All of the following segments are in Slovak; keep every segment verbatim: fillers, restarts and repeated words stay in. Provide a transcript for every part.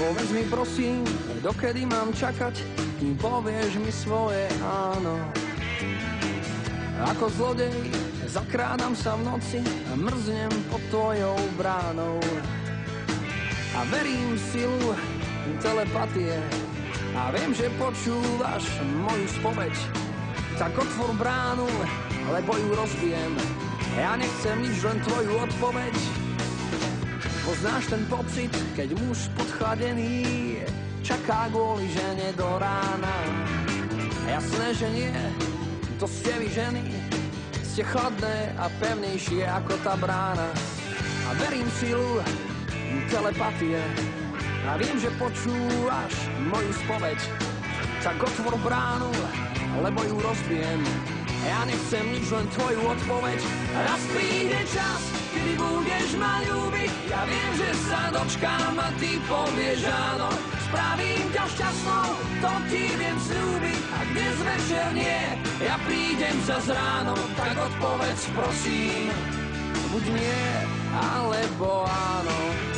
Povedz mi prosím, dokedy mám čakať, kým povieš mi svoje áno. Ako zlodej zakrádam sa v noci a mrznem pod tvojou bránou. A verím v silu telepatie a viem, že počúvaš moju spoveď. Tak otvor bránu, lebo ju rozbijem. Ja nechcem nič, len tvoju odpoveď. Poznáš ten pocit, keď muž podchladený čaká kvôli žene do rána. Jasné, že nie, to ste vy ženy, ste chladné a pevnejšie ako tá brána. A verím v silu telepatie a viem, že počúvaš moju spoveď. Tak otvor bránu, lebo ju rozbijem. Ja nechcem nič, len tvoju odpoveď. Raz príde čas, kedy budeš ma ľúbiť. Ja viem, že sa dočkám a ty povieš áno. Spravím ťa šťastnou, to ti viem sľúbiť. A dnes večer nie, ja prídem zas ráno. Tak odpovedz prosím, buď nie, alebo áno.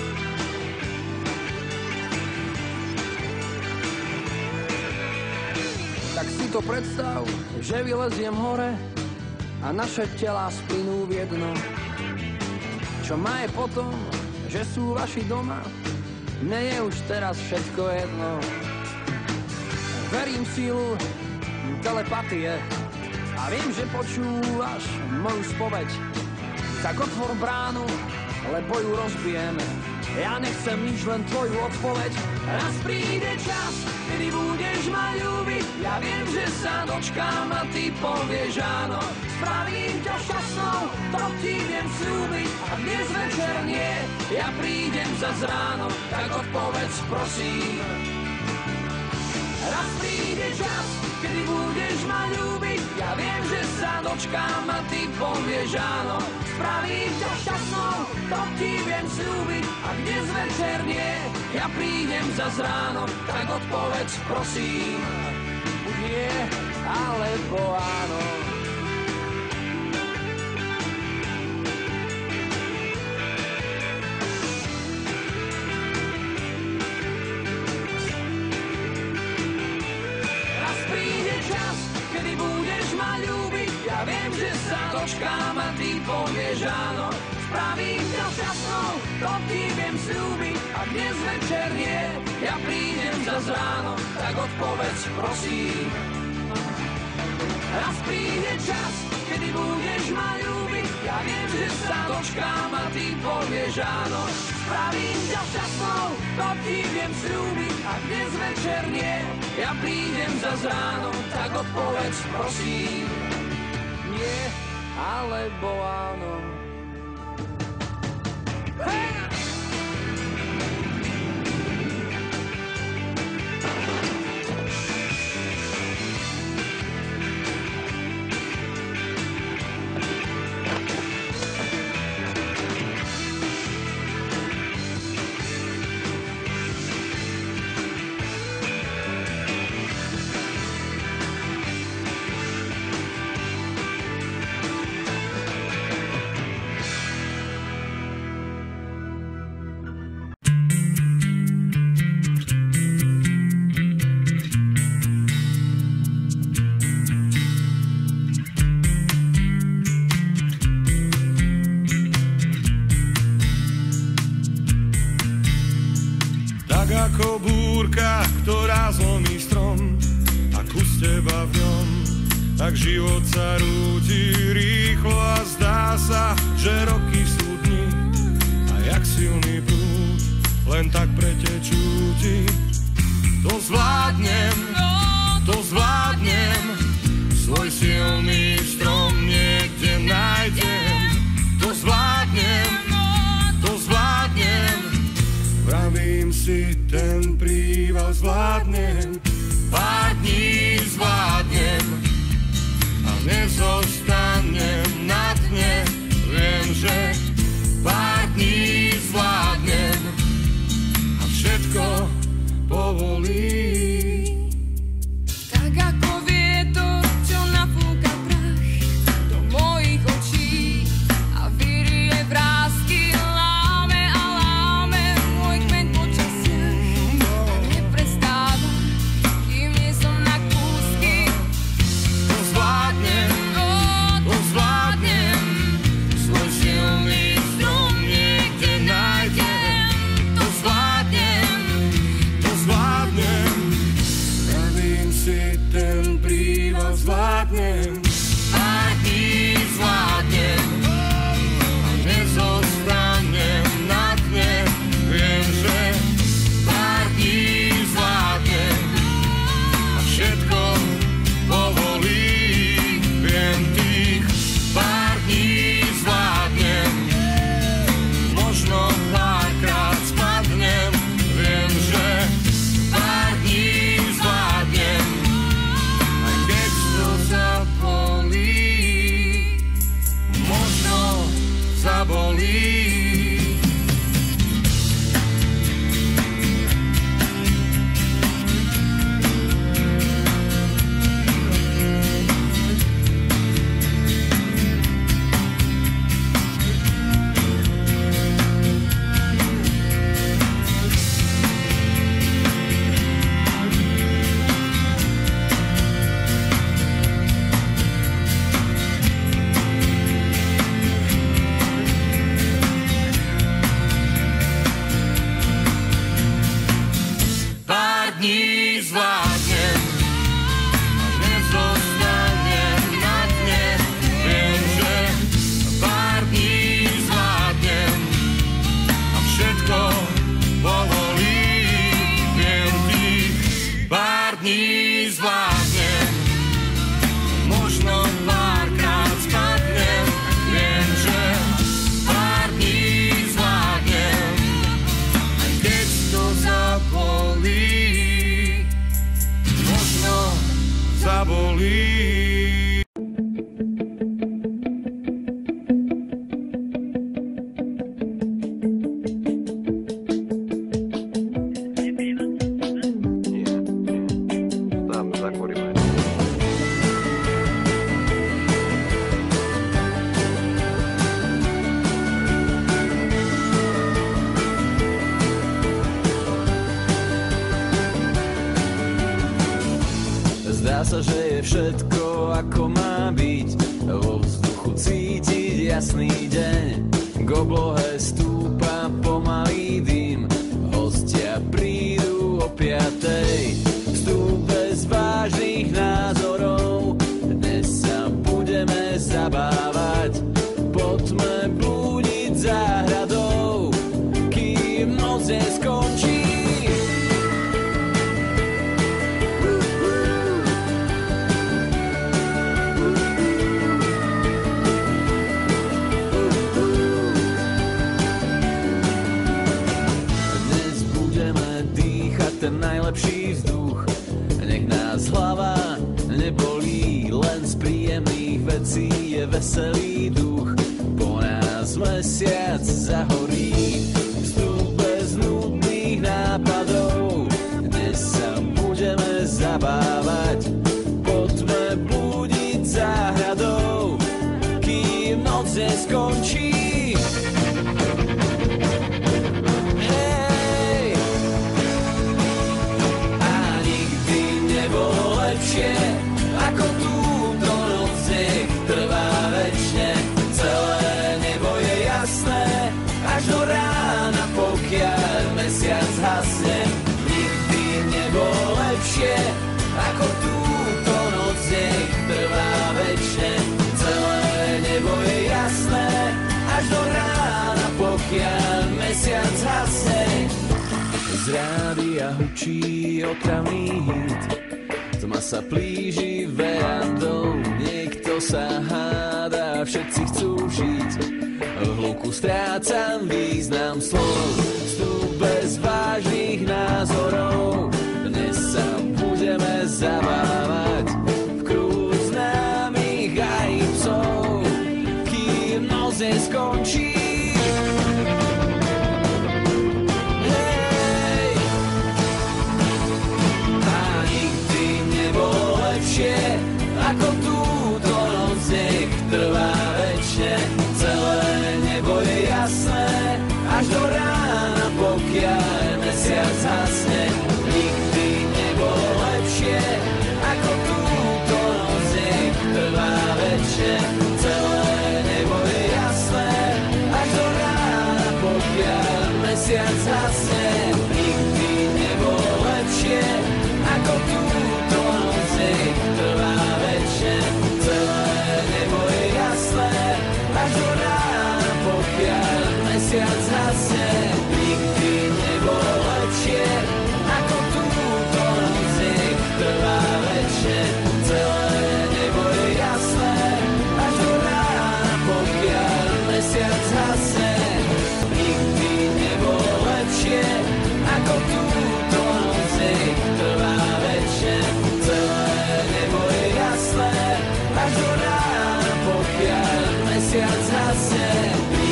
Tak si to predstav, že vyleziem hore a naše telá splynú v jedno. Čo má je potom, že sú vaši doma, mne je už teraz všetko jedno. Verím v silu telepatie a viem, že počúvaš moju spoveď. Tak otvor bránu, lebo ju rozbijeme. Ja nechcem nič, len tvoju odpoveď. Raz príde čas, kedy budeš ma ľúbiť. Ja viem, že sa dočkám a ty povieš áno. Spravím ťa šťastnou, to ti viem sľúbiť. A dnes večer nie, ja prídem zas ráno. Tak odpovedz prosím. Raz príde čas, kedy budeš ma ľúbiť. Ja viem, že sa dočkám a ty povieš áno. Spravím ťa šťastnou, to ti viem sľúbiť. A dnes večer nie, ja prídem zas ráno. Tak odpovedz prosím, buď nie, alebo áno. Raz príde čas, kedy budeš ma ľúbiť. Ja viem, že sa dočkám a ty povieš áno. Spravím ťa šťastnou, to ti viem sľúbiť. A dnes večer nie, ja prídem zas ráno. Tak odpovedz prosím. Raz príde čas, kedy budeš ma ľúbiť. Ja viem, že sa dočkám a ty povieš áno. Spravím ťa šťastnou, to ti viem sľúbiť. A dnes večer nie, ja prídem zas ráno. Tak odpovedz prosím. Nie, alebo áno. Hey! Ako búrka, ktorá zlomí strom a kus teba v ňom, tak život sa rúti rýchlo a zdá sa, že roky sú dni a jak silný prúd len tak pretečú ti. To zvládnem, to zvládnem, svoj silný strom niekde nájdem. To zvládnem, to zvládnem, vravím si, ten príval zvládnem, pár dní zvládnem a nezostanem na dne. Viem, že pár dní zvládnem a všetko povolí. Tak ako vietor, čo nafúka prach do mojich očí a vyrie vrásky. Láme a láme môj kmeň počasia. sa, že je všetko ako má byť. Vo vzduchu cítiť jasný deň, k oblohe stúpa pomalý dym. Hostia prídu o piatej, vstup bez vážnych názorov. Dnes sa budeme zabávať, poďme blúdiť záhradou, kým noc neskončí. Ten najlepší vzduch, nech nás hlava nebolí, len z príjemných vecí je veselý duch. Po nás mesiac zahorí, vstup bez nudných nápadov. Dnes sa budeme zabávať, poďme blúdiť záhradou, kým noc neskončí. Ako túto noc nech trvá večne, celé nebo je jasné, až do rána, pokiaľ mesiac hasne. Nikdy nebolo lepšie, ako túto noc nech trvá večne, celé nebo je jasné, až do rána, pokiaľ mesiac hasne. Z rádia hučí otravný hit, tma sa plíži verandou, niekto sa hádá, všetci chcú žiť. V hluku strácam význam slov, vstup bez vážnych názorov. Dnes sa budeme zabávať v kruhu známych aj psov, kým noc neskončí. Ako túto noc nech trvá večne, celé nebo je jasné, až do rána, pokiaľ mesiac hasne. Nikdy nebolo lepšie, ako túto noc nech trvá večne, celé nebo je jasné, až do rána, pokiaľ mesiac hasne. Nikdy nebolo lepšie, ako túto noc nech trvá večne, celé nebo je jasné, až do rána, pokiaľ mesiac hasne. Nikdy nebolo lepšie, ako túto noc nech trvá večne, celé nebo je jasné, až do rána, pokiaľ mesiac hasne. Nikdy nebolo lepšie, ako túto noc nech trvá večne, celé nebo je jasné, až do rána, pokiaľ mesiac hasne.